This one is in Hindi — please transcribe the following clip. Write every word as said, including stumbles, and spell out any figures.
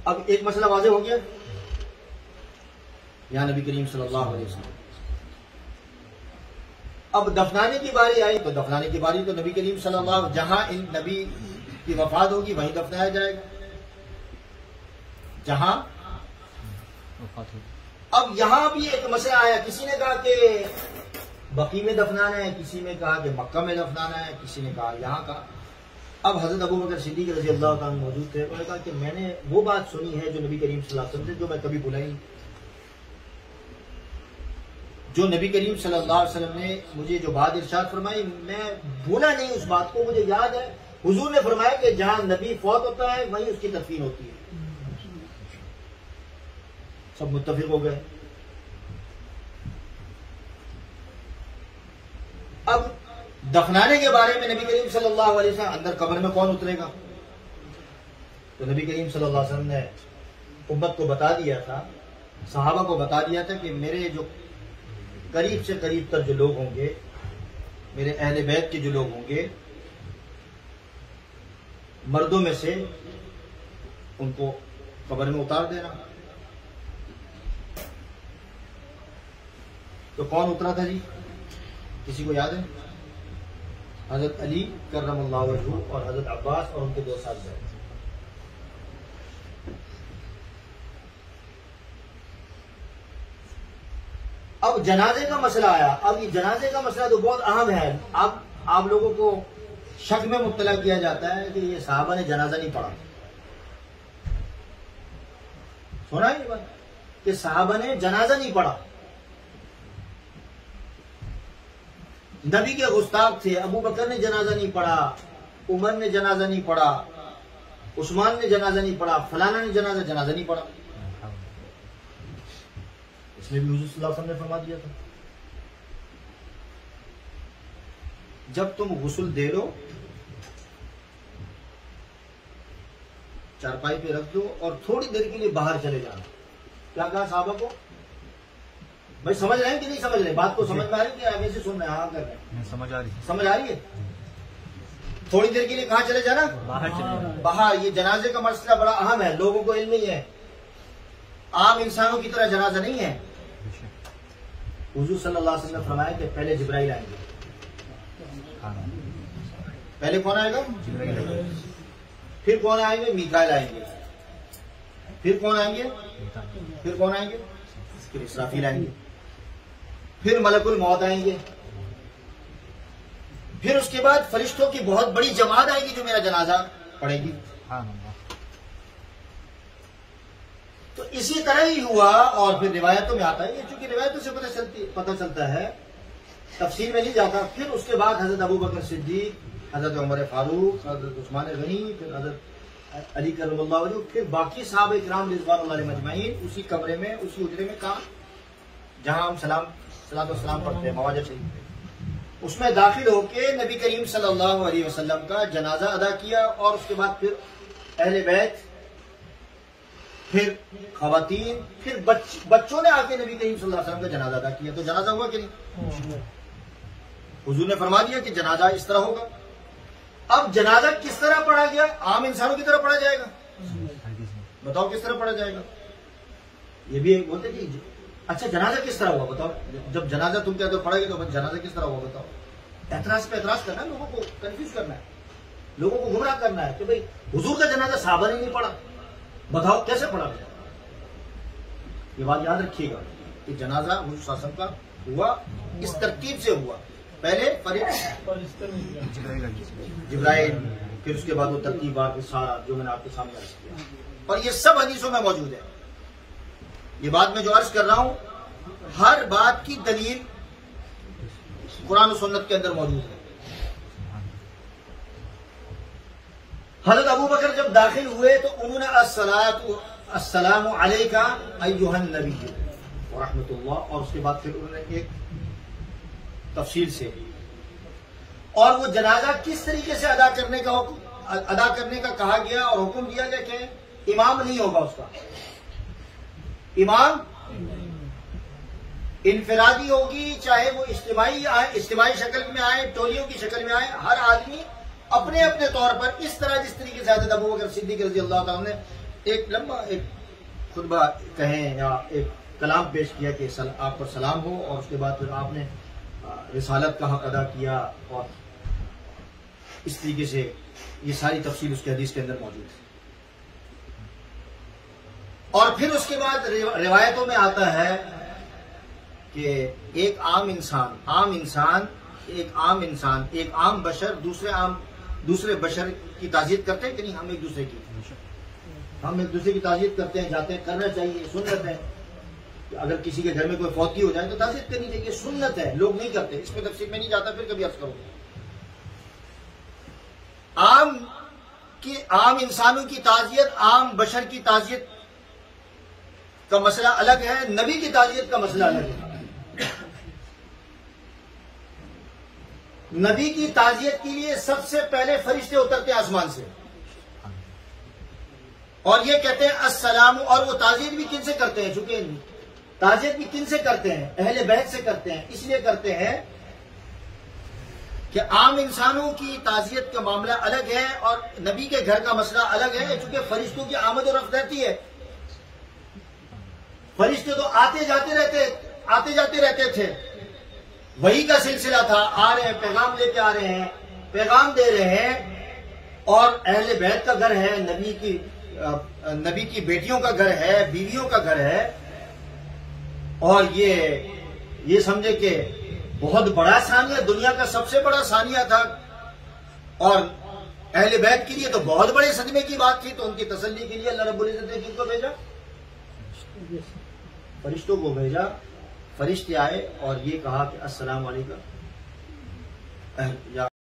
अब एक मसला वाज़ेह हो गया, या नबी करीम सल्लल्लाहु अलैहि वसल्लम। अब दफनाने की बारी आई तो दफनाने की बारी तो नबी करीम सल्लल्लाहु, जहां इन नबी की वफात होगी वहीं दफनाया जाएगा, जहां अब यहां भी एक मसला आया, किसी ने कहा कि बकी में दफनाना है, किसी ने कहा कि मक्का में दफनाना है, किसी ने कहा यहां का। अब हजरत अबू बकर सिद्दीक रज़ी अल्लाह तआला अन्हु मौजूद थे। उन्होंने कहा कि मैंने वो बात सुनी है जो नबी करीम सल्लल्लाहु अलैहि वसल्लम से, जो मैं कभी भुला नहीं, जो नबी करीम सल्लल्लाहु अलैहि वसल्लम ने मुझे जो बात इरशाद फरमाई, मैं भूला नहीं उस बात को, मुझे याद है। हुजूर ने फरमाया कि जहां नबी फौत होता है वहीं उसकी तदफीन होती है। सब मुत्तफिक हो गए। अब दफनाने के बारे में नबी करीम सल्लल्लाहु अलैहि वसल्लम, अंदर कब्र में कौन उतरेगा, तो नबी करीम सल्लल्लाहु अलैहि वसल्लम ने उम्मत को बता दिया था, सहाबा को बता दिया था कि मेरे जो करीब से करीब तक जो लोग होंगे, मेरे अहले बैत के जो लोग होंगे, मर्दों में से उनको कब्र में उतार देना। तो कौन उतरा था जी, किसी को याद है? हजरत अली कर्रमल्लाहु वजहू और हजरत अब्बास और उनके दो साथ गए। अब जनाजे का मसला आया। अब ये जनाजे का मसला तो बहुत अहम है। अब आप लोगों को शक में मुब्तला किया जाता है कि ये साहबा ने जनाजा नहीं पढ़ा। सुना है ये बात कि साहबा ने जनाजा नहीं पढ़ा। नबी के गुस्ताख थे। अबू बकर ने जनाजा नहीं पढ़ा, उमर ने जनाजा नहीं पढ़ा, उस्मान ने जनाजा नहीं पढ़ा, फलाना ने जनाजा जनाजा नहीं पढ़ा। इसमें भी हुजूर सल्लल्लाहु अलैहि वसल्लम ने फरमा दिया था, जब तुम गुस्ल दे लो, चारपाई पे रख दो और थोड़ी देर के लिए बाहर चले जाना। क्या कहा साहबा को? भाई समझ रहे हैं कि नहीं समझ रहे? बात को समझ में आ रही है कि आप ऐसे सुन रहे हैं? हाँ कर रहे हैं, समझ आ रही है। समझ आ रही है। थोड़ी देर के लिए कहां चले जाना? बाहर चले जाना। बाहर। ये जनाजे का मसला बड़ा अहम है, लोगों को इल्म नहीं है। आम इंसानों की तरह जनाजा नहीं है। हुजूर सल्लल्लाहु अलैहि वसल्लम ने फरमाया कि पहले जिब्राइल आएंगे। पहले कौन आएगा? जिब्राइल। फिर कौन आएंगे? मीकाईल आएंगे। फिर कौन आएंगे? फिर कौन आएंगे? फिर इसराफील आएंगे। फिर मलकुल मौत आएंगे। फिर उसके बाद फरिश्तों की बहुत बड़ी जमात आएगी जो मेरा जनाजा पढ़ेगी। तो इसी तरह ही हुआ। और फिर रिवायतों में आता है, चूंकि रिवायतों से पता चलती पता चलता है, तफसील में नहीं जाता। फिर उसके बाद हजरत अबू बकर सिद्दीक, हजरत उमर फारूक, हजरत उस्मान गनी, फिर हजरत अली कर्रमल्लाहु वजहू, फिर बाकी साहब इकराम रिज़वानुल्लाह अलैहिम अजमईन उसी कमरे में, उसी उजरे में, कहा जहां हम सलाम सलात व सलाम पढ़ते हैं, मवाजा शरीफ, उसमें दाखिल होके नबी करीम सल्लल्लाहु अलैहि वसल्लम का जनाजा अदा किया। और उसके बाद फिर अहले बैत, फिर खवातीन, फिर बच, बच्चों ने आके नबी करीम सल्लल्लाहु अलैहि वसल्लम का जनाजा अदा किया। तो जनाजा हुआ कि नहीं? हुजूर ने फरमा दिया कि जनाजा इस तरह होगा। अब जनाजा किस तरह पढ़ा गया? आम इंसानों की तरह पढ़ा जाएगा? बताओ किस तरह पढ़ा जाएगा? ये भी एक बोलते कि अच्छा जनाजा किस तरह हुआ बताओ। जब जनाजा तुम कहते हो पढ़ेगे तो जनाजा किस तरह हुआ बताओ। एतराज पे एतराज करना है, लोगों को कंफ्यूज करना है, लोगों को गुमराह करना है कि भाई हुजूर का जनाजा साहबा ने नहीं पढ़ा, बताओ कैसे पढ़ा गया। ये बात याद रखिएगा कि जनाजा हुजूर सल्लल्लाहु अलैहि वसल्लम का हुआ इस तरतीब से हुआ। पहले जिब्राइल, फिर उसके बाद वो तरतीब फिर सारा जो मैंने आपके सामने अर्ज किया। और ये सब हदीसों में मौजूद है। ये बात मैं जो अर्ज कर रहा हूं, हर बात की दलील कुरान और सुन्नत के अंदर मौजूद है। हज़रत अबू बकर जब दाखिल हुए तो उन्होंने अस्सलातु अस्सलामु अलैका अय्युहन नबी व रहमतुल्लाह, और उसके बाद फिर उन्होंने एक तफसील से, और वो जनाजा किस तरीके से अदा करने का अदा करने का कहा गया और हुक्म दिया गया कि इमाम नहीं होगा उसका, इमाम इनफरादी होगी, चाहे वो इज्तिमाई आए, इज्तिमाई शक्ल में आए, टोलियों की शक्ल में आए, हर आदमी अपने अपने तौर पर इस तरह जिस तरीके से हज़रत अबू बकर सिद्दीक रज़ी अल्लाह तआला ने एक लंबा एक खुतबा कहें या एक कलाम पेश किया कि सल, आप पर सलाम हो, और उसके बाद फिर आपने रिसालत का हक अदा किया, और इस तरीके से ये सारी तफसील उसके हदीस के अंदर मौजूद है। और फिर उसके बाद रिवायतों में आता है कि एक आम इंसान आम इंसान एक आम इंसान एक आम बशर दूसरे आम दूसरे बशर की ताज़ीयत करते हैं कि नहीं? हम एक दूसरे की हम एक दूसरे की ताज़ीयत करते हैं, जाते हैं, करना चाहिए, सुन्नत है। अगर किसी के घर में कोई फौती हो जाए तो ताज़ीयत करनी चाहिए, सुन्नत है, लोग नहीं करते। इसमें तफसील में नहीं जाता, फिर कभी अर्ज करूंगा। आम की आम इंसानों की ताज़ियत, आम बशर की ताज़ियत का मसला अलग है, नबी की ताज़ियत का मसला अलग है। नबी की ताज़ियत के लिए सबसे पहले फरिश्ते उतरते आसमान से और ये कहते हैं अस्सलाम, और वो ताज़ियत भी किन से करते हैं? चूंकि ताज़ियत भी किन से करते हैं? अहले बैत से करते हैं। इसलिए करते हैं कि आम इंसानों की ताज़ियत का मामला अलग है और नबी के घर का मसला अलग है, चूंकि फरिश्तों की आमद और रफ्त रहती है। फरिश्ते तो आते जाते रहते आते जाते रहते थे, वही का सिलसिला था, आ रहे हैं, पैगाम लेके आ रहे हैं, पैगाम दे रहे हैं। और अहले बैत का घर है, नबी की नबी की बेटियों का घर है, बीवियों का घर है, और ये ये समझे कि बहुत बड़ा सानिया, दुनिया का सबसे बड़ा सानिया था, और अहले बैत के लिए तो बहुत बड़े सदमे की बात थी। तो उनकी तसल्ली के लिए अल्लाह रब्बुल इज्जत ने किनको भेजा? फरिश्तों को भेजा। फरिश्ते आए और ये कहा कि अस्सलाम वालेकुम।